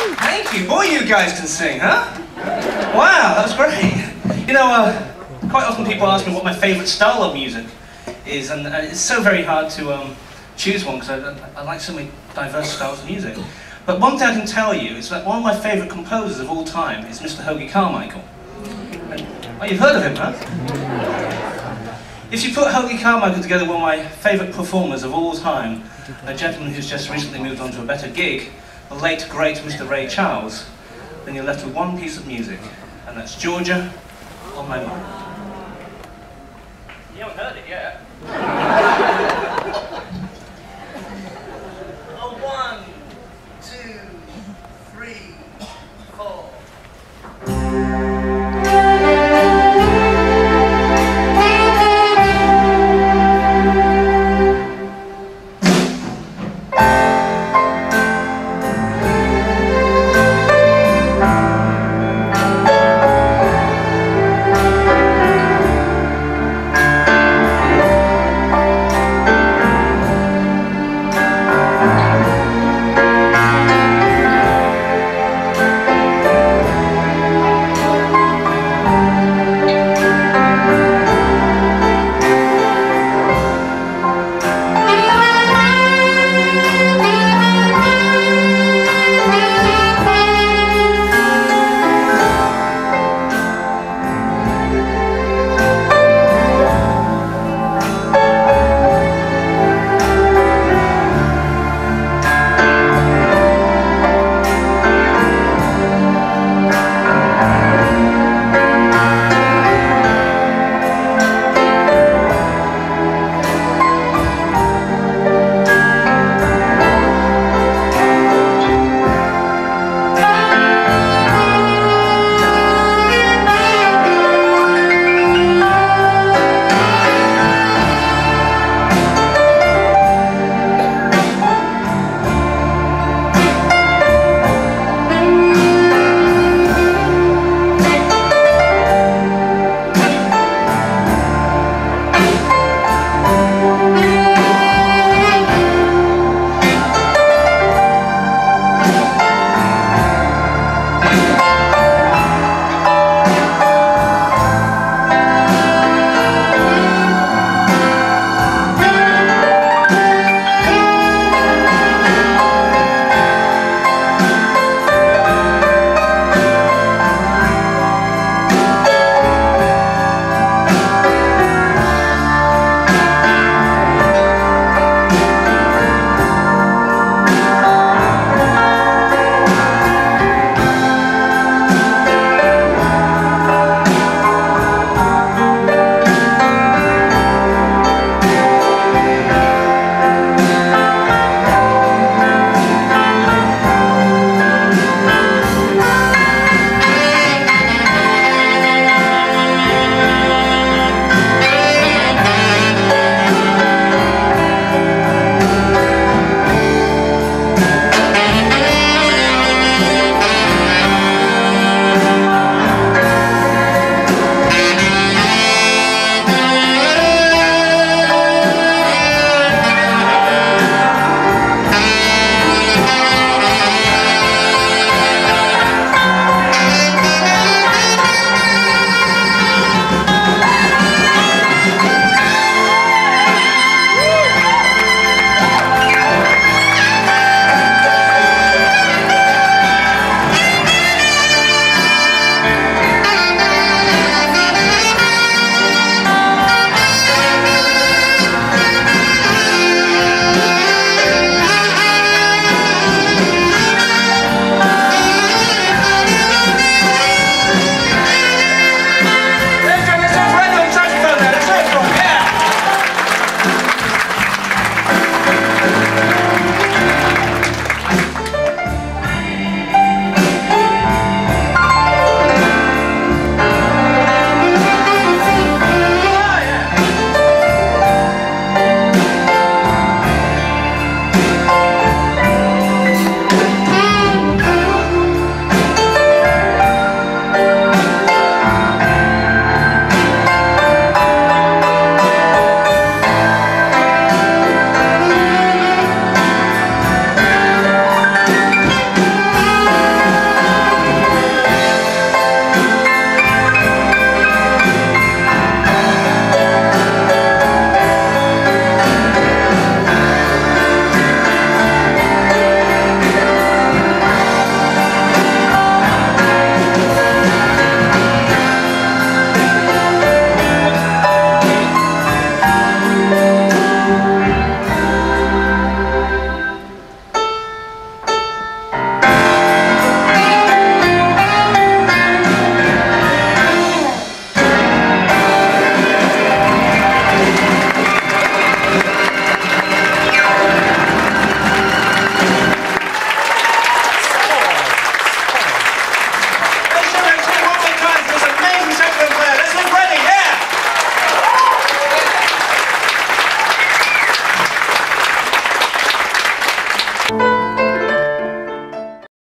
Thank you. Boy, you guys can sing, huh? Wow, that was great. You know, quite often people ask me what my favourite style of music is, and it's so very hard to choose one because I like so many diverse styles of music. But one thing I can tell you is that one of my favourite composers of all time is Mr. Hoagy Carmichael. And, well, you've heard of him, huh? If you put Hoagy Carmichael together with one of my favourite performers of all time, a gentleman who's just recently moved on to a better gig, the late, great Mr. Ray Charles, then you're left with one piece of music, and that's Georgia on My Mind. You haven't heard it yet. Oh, 1, 2, 3.